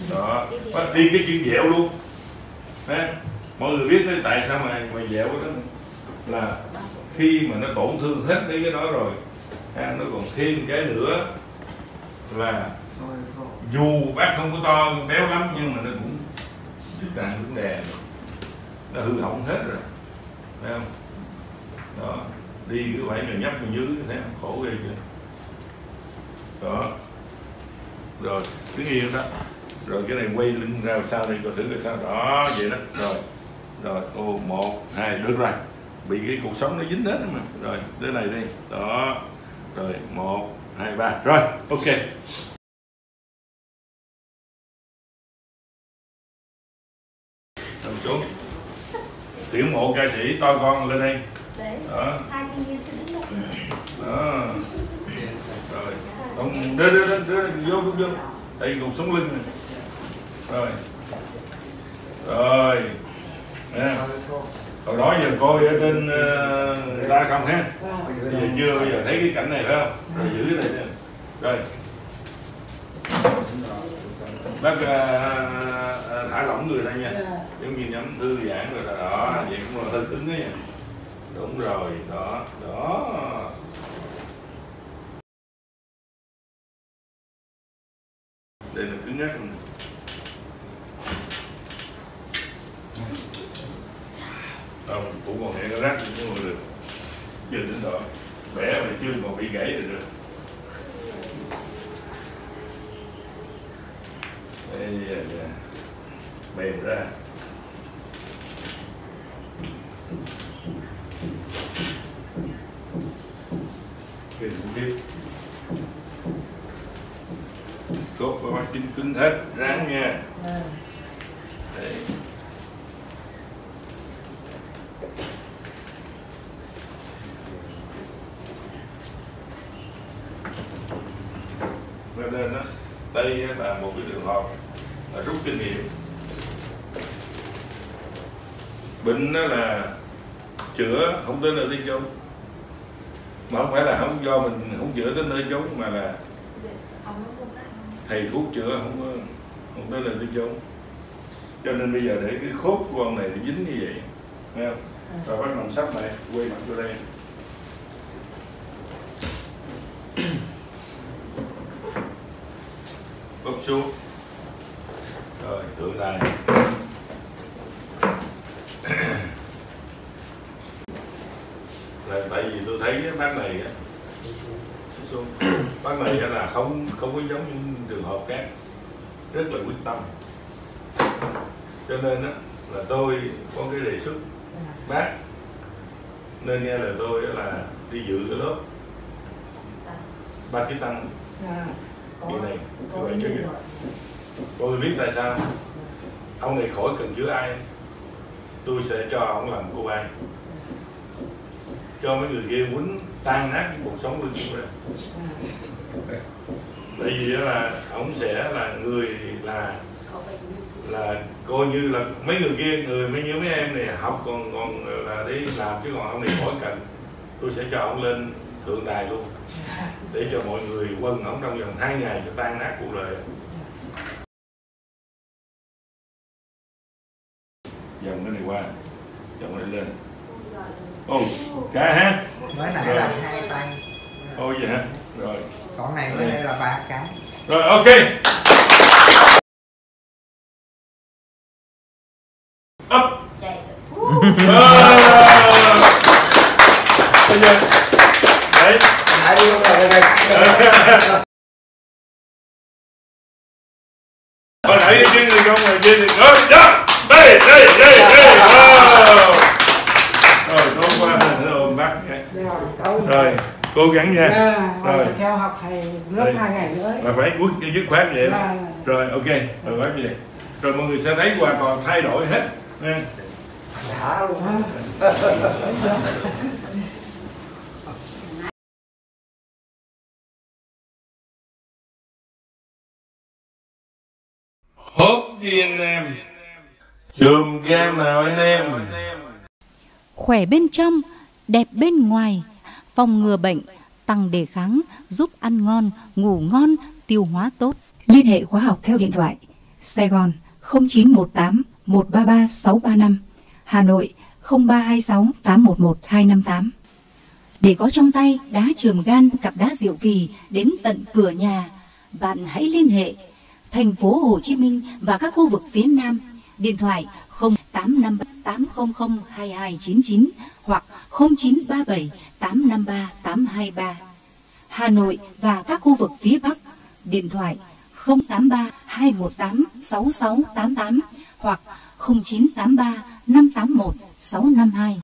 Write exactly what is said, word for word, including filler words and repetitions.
Đó, đi cái chân dẻo luôn. Đấy. Mọi người biết đấy, tại sao mà mà dẻo đó là khi mà nó tổn thương hết mấy cái đó rồi, nó còn thêm cái nữa là dù bác không có to béo lắm nhưng mà nó cũng sức nặng cũng đè, nó hư hỏng hết rồi, thấy không? Đó, đi cứ phải là nhấp bên dưới, thấy không? Khổ ghê chưa? Đó, rồi cứ yên đó, rồi cái này quay lưng ra sau đây coi thử là sao. Đó, vậy đó, rồi, rồi, ô một, hai, được rồi, bị cái cuộc sống nó dính hết mà, rồi, tới này đi, đó, rồi, một, hai, ba, rồi, ok. Nằm xuống, tuyển mộ ca sĩ to con lên đây, đó, đó, rồi, không, đưa, đưa, đưa, đưa, vô, vô, vô, đây cục sống lưng này, rồi, rồi, nè. Hồi đó giờ coi ở trên uh, người ta không ha, bây giờ chưa, bây giờ thấy cái cảnh này phải không? Rồi giữ cái này, rồi bác uh, uh, thả lỏng người ra nha, giống như nhắm thư giãn rồi đó, đó. Vậy cũng là hơi cứng đấy nha, đúng rồi, đó, đó. Đây là cứng ngắc. Không, cũng còn hẹn rác nhưng mà được, chưa đến đó, bẻ mà chưa còn bị gãy rồi được. Đây là mềm ra. Cái thủ tiếp. Cốt và mắt chính cứng hết, ráng nha. Đây. Nên đó, đây là một cái trường hợp là rút kinh nghiệm. Bệnh đó là chữa không tới nơi tới chốn, mà không phải là không do mình không chữa tới nơi chốn, mà là thầy thuốc chữa không có không tới nơi tới chốn. Cho nên bây giờ để cái khớp của ông này nó dính như vậy, thấy không? Rồi bắt nằm sắp này, quay mặt vô đây. Bóp xuống, rồi tựa tay. Là tại vì tôi thấy cái bác này á, bác này là không không có giống những trường hợp khác, rất là quyết tâm. Cho nên á là tôi có cái đề xuất bác nên nghe lời tôi là đi dự cái lớp ba ký tăng như này, như vậy cho nhiều. Tôi biết tại sao ông này khỏi cần chữa ai, tôi sẽ cho ông làm cô ai, cho mấy người kia quýnh tan nát cái cuộc sống của chúng ta. Tại vì là ông sẽ là người là là coi như là mấy người kia, người mấy như mấy em này học còn còn là đi làm, chứ còn ông này khỏi cần. Tôi sẽ cho ông lên thượng đài luôn để cho mọi người quần ông trong vòng hai ngày cho tan nát cuộc đời. Dòng cái này qua, dòng cái này lên. Ô, cả ha. Mới nãy là hai tay. Ô vậy hả? Rồi. Còn này mới đây là ba cái. Rồi ok. Up. Bây giờ. Đấy. Hãy đi rồi đây. Hồi nãy cái người trong ngoài kia thì rồi, đó. Đây, đây, đây, đây. Rồi, tốt quá, nó ôm bác nha. Rồi, cố gắng nha. À, rồi theo học thầy lớp đây. Hai ngày nữa. Là phải quyết dứt khoát vậy đó. À. Rồi, ok, rồi bác vậy. Rồi mọi người sẽ thấy hoàn toàn thay đổi hết nha. Đã luôn á. Hốt đi anh em. Chùm game nào anh em. Khỏe bên trong, đẹp bên ngoài, phòng ngừa bệnh, tăng đề kháng, giúp ăn ngon, ngủ ngon, tiêu hóa tốt. Liên hệ khóa học theo điện thoại Sài Gòn không chín một tám một ba ba sáu ba năm, Hà Nội không ba hai sáu tám một một hai năm tám. Để có trong tay đá Trường Gan, cặp đá Diệu Kỳ đến tận cửa nhà, bạn hãy liên hệ thành phố Hồ Chí Minh và các khu vực phía Nam, điện thoại không tám năm tám không không hai hai chín chín hoặc không chín ba bảy tám năm ba tám hai ba. Hà Nội và các khu vực phía Bắc, điện thoại không tám ba hai một tám sáu sáu tám tám hoặc không chín tám ba năm tám một sáu năm hai.